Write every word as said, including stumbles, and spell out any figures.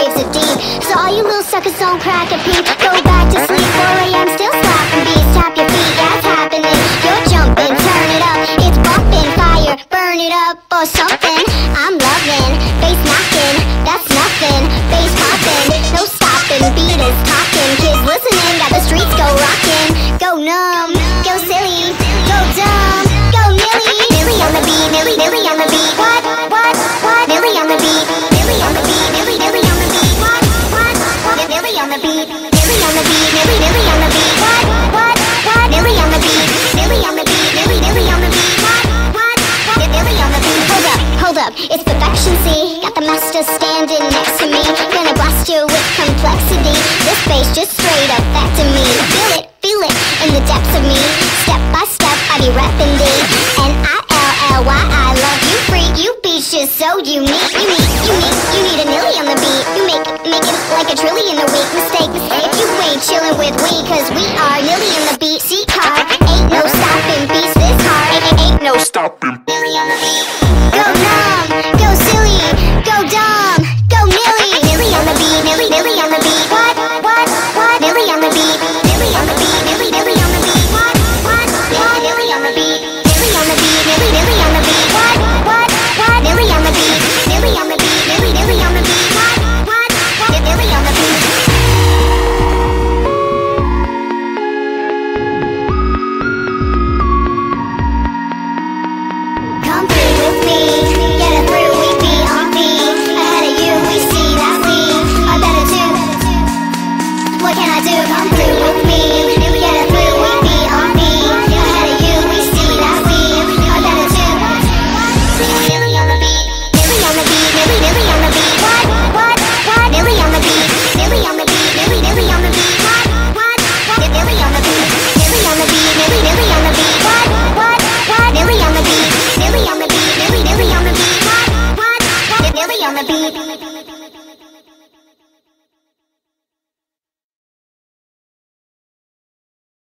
waves of deep. So all you little suckers don't crack a peep. Go back to sleep, four A M still slapping beats. Tap your feet, yeah, it's happening. You're jumping, turn it up, it's bumping. Fire, burn it up or something. I'm loving, bass knocking, that's nothing. Bass popping, no stopping. Beat is talking, kids listening, got the streets go rocking. Go numb, go silly, go dumb, go Nilly. Nilly on the beat, Nilly, Nilly on the beat. What, what, what? Nilly on the beat, Nilly on the beat, Nilly, Nilly on the beat. What, what, what? Nilly on the beat, Nilly on the beat, Nilly, Nilly on the beat. What, what, what? Nilly on the beat, Nilly on the beat, Nilly, Nilly on the beat. What, what, what? Nilly on the beat. Hold up, hold up, it's perfection, see? Got the master standing next to me. Gonna blast you with complexity. This bass just straight up back to me. Feel it, feel it in the depths of me. Step by step, I be rapping D. N I L L Y, I love you free. You beats just so unique. You need, you need, you need a Nilly on the beat. You make, make it like a trillion a week. Mistake, mistake. You ain't chillin' with we, cause we are Nilly on the beat. C-Car, ain't no stopping. Beats this hard, ain't, ain't no stopping. Nilly on the beat.